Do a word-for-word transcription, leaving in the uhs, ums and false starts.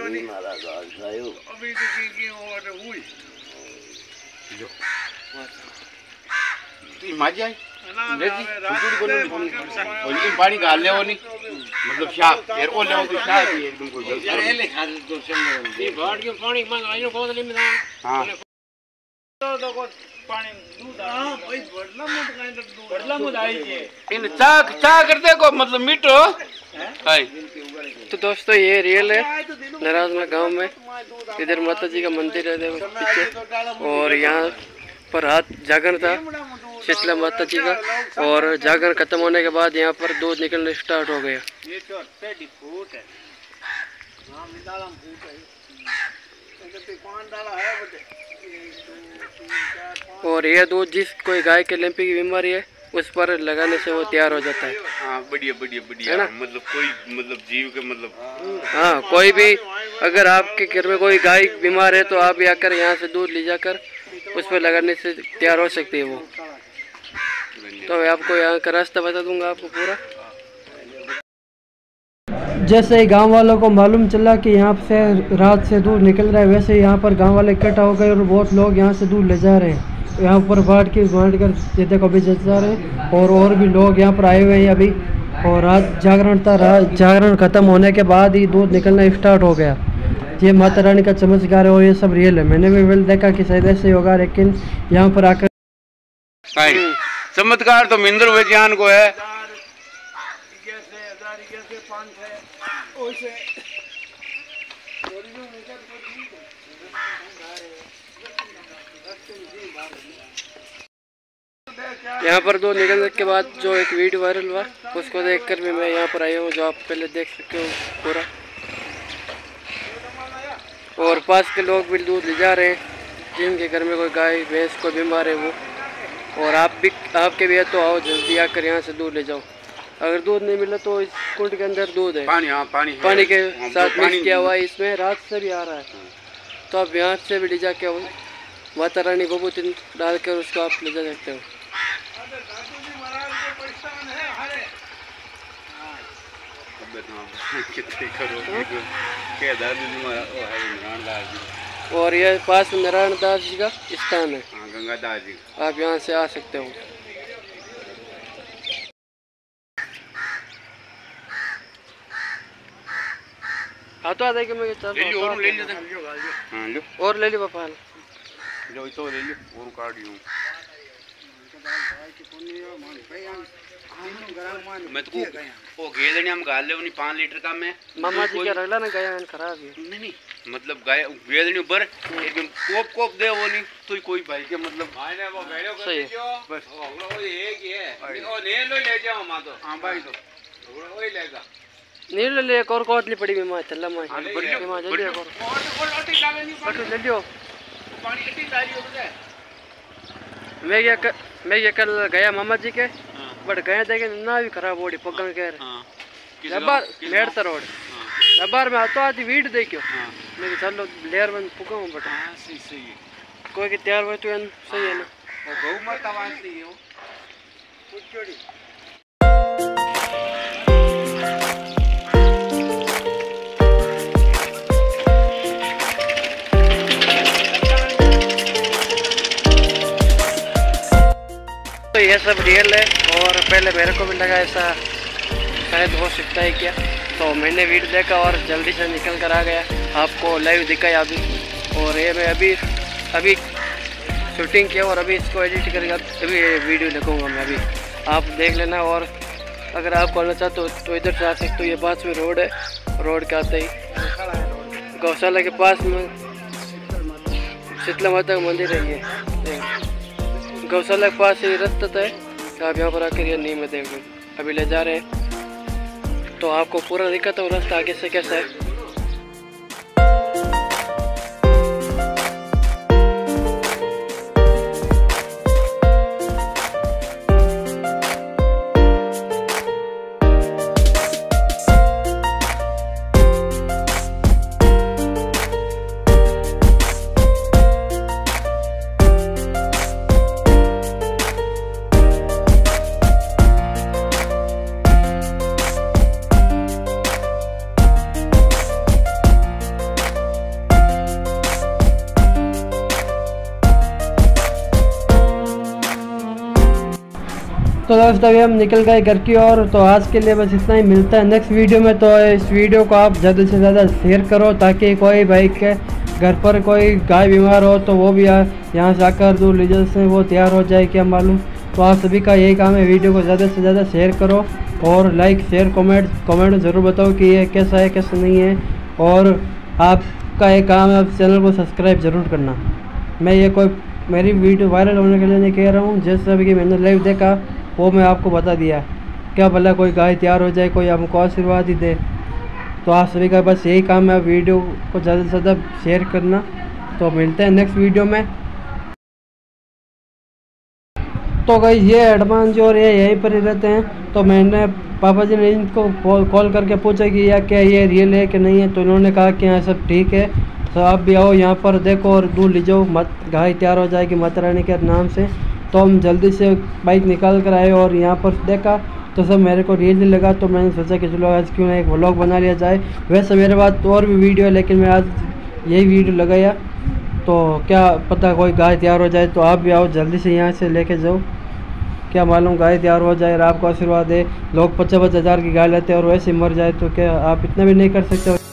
नहीं मारा गाल जायो अभी तो की की और हुई जो तो माजी आई लेजी कुकुड़ी को नहीं और ये पानी गाल ले वो नहीं मतलब शाप यार वो ले वो शाप ही एकदम कोई गलत यार ले खा दो चल ये बाढ़ के पानी मांग आयो कोदली में हां तो तो को पानी दूध हां भाई बड़ला मत काई दूध बड़ला मत आई है इन चा चा करते को मतलब मीठो हाय। तो दोस्तों ये रियल है नाराजमा गांव में, इधर माता जी का मंदिर है देखो पीछे, और यहाँ पर रात जागरण था शीतला माता जी का, और जागरण खत्म होने के बाद यहाँ पर दूध निकलने स्टार्ट हो गया। और यह दूध जिस कोई गाय के लिम्पी की बीमारी है उस पर लगाने से वो तैयार हो जाता है। हाँ बढ़िया बढ़िया बढ़िया मतलब कोई मतलब जीव के मतलब हाँ कोई भी अगर आपके घर में कोई गाय बीमार है तो आप आकर यहाँ से दूध ले जाकर उस पर लगाने से तैयार हो सकती है वो। तो मैं आपको यहाँ का रास्ता बता दूंगा आपको पूरा। जैसे ही गांव वालों को मालूम चला कि यहाँ से रात से दूध निकल रहा है, वैसे ही यहाँ पर गांव वाले इकट्ठा हो गए और बहुत लोग यहाँ से दूध ले जा रहे हैं। यहाँ पर बांट के बांट कर ये देखो अभी जा रहे हैं, और और भी लोग यहाँ पर आए हुए हैं अभी। और रात जागरण था, रात जागरण ख़त्म होने के बाद ही दूध निकलना स्टार्ट हो गया। ये माता रानी का चमत्कार है और ये सब रियल है। मैंने भी वेल देखा कि शायद ऐसे ही होगा, लेकिन यहाँ पर आकर चमत्कार तो मिंदर वैज्ञान को है। यहाँ पर दो निकलने के बाद जो एक वीडियो वायरल हुआ उसको देखकर भी मैं यहाँ पर आया हूँ, जो आप पहले देख सकते हो पूरा। और पास के लोग भी दूध ले जा रहे हैं जिनके घर में कोई गाय भैंस कोई बीमार है वो। और आप भी आपके भी है तो आओ जल्दी आकर यहाँ से दूध ले जाओ। अगर दूध नहीं मिला तो इस कुंड के अंदर दूध है, पानी, हाँ, पानी, पानी के साथ मिक्स किया हुआ है, इसमें रात से भी आ रहा है। तो आप यहाँ से भी ले जाके माता रानी बबूती डाल कर उसको आप ले जा सकते हो। और ये पास नारायण दास जी का स्थान है, गंगादास जी, आप यहाँ से आ सकते हो। हाँ तो आ जाएगा मैं चल ले लियो और ले लियो हां लो और ले लियो पापा लो तो ले लियो और काट लियो। मैं तो वो गेदनी हम गाल ले उनी पाँच लीटर का में मामा जी क्या रगला ना गया खराब है नहीं नहीं मतलब गाय गेदनी ऊपर एकदम कोप कोप दे वो नहीं तो कोई भाई के मतलब भाई ने वो वीडियो कर दियो बस वो एक ही है ओ ने लो ले जाओ मां तो हां भाई तो वो ही लेगा नहीं ले ले और कोटली पड़ी में चला मां मां जल्दी और ओटी डाले नहीं ओटी ले लियो पानी कितनी डाली हो बता। मैं ये कर, मैं ये कल गया मामा जी के बट गया देखे ना भी खराब होड़ी पगन के रबार मेड़ता रोड रबार में तो आती वीड देखियो मैं चलो लेयर में पुगा हूं बट हां सही सही कोई के तैयार हो तो सही है ना वो गौ माता वास्ते हो कुछ जोड़ी। तो ये सब रियल है और पहले मेरे को भी लगा ऐसा शायद हो सकता है क्या, तो मैंने वीडियो देखा और जल्दी से निकल कर आ गया, आपको लाइव दिखाया अभी। और ये मैं अभी अभी शूटिंग किया और अभी इसको एडिट करके अभी वीडियो लिखूँगा मैं अभी, आप देख लेना। और अगर आप आना चाहते हो तो इधर से आ सकते हो, ये पास में रोड है, रोड के आते ही गौशाला के पास में शीतला माता का मंदिर है। ये गौशाला के पास ही रास्ता है, तो आप यहाँ पर आकर ये नहीं मैं देख लो अभी ले जा रहे हैं, तो आपको पूरा दिक्कत है रास्ता आगे से कैसा है। तो दोस्तों अभी हम निकल गए घर की ओर। तो आज के लिए बस इतना ही, मिलता है नेक्स्ट वीडियो में। तो इस वीडियो को आप ज़्यादा से ज़्यादा शेयर करो ताकि कोई भाई के घर पर कोई गाय बीमार हो तो वो भी यहाँ से आकर दूध लीजर से वो तैयार हो जाए, क्या मालूम। तो आप सभी का यही काम है, वीडियो को ज़्यादा से ज़्यादा शेयर करो और लाइक शेयर कमेंट कमेंट में ज़रूर बताओ कि ये कैसा है कैसा नहीं है। और आपका एक काम है, आप चैनल को सब्सक्राइब ज़रूर करना। मैं ये कोई मेरी वीडियो वायरल होने के लिए नहीं कह रहा हूँ, जैसे अभी कि मैंने लाइव देखा वो मैं आपको बता दिया। क्या भला कोई गाय तैयार हो जाए, कोई हमको आशीर्वाद ही दे। तो आप सभी का बस यही काम है, वीडियो को ज़्यादा से ज़्यादा शेयर करना। तो मिलते हैं नेक्स्ट वीडियो में। तो गाइस ये हनुमान जी और ये यहीं पर ही रहते हैं। तो मैंने पापा जी ने इनको कॉल करके पूछा कि या क्या ये रियल है कि नहीं है। तो इन्होंने कहा कि हाँ सब ठीक है, तो आप भी आओ यहाँ पर देखो और दूध ले जाओ, मत गाय तैयार हो जाएगी माता रानी के नाम से। तो हम जल्दी से बाइक निकाल कर आए और यहाँ पर देखा तो सब मेरे को रियल नहीं लगा। तो मैंने सोचा कि चलो आज क्यों ना एक व्लॉग बना लिया जाए। वैसे मेरे पास और भी वीडियो है लेकिन मैं आज यही वीडियो लगाया। तो क्या पता कोई गाय तैयार हो जाए। तो आप भी आओ जल्दी से यहाँ से लेके जाओ, क्या मालूम गाय तैयार हो जाए और आपको आशीर्वाद दे। लोग पचास पचास हज़ार की गाय लेते हैं और वैसे मर जाए तो क्या आप इतना भी नहीं कर सकते।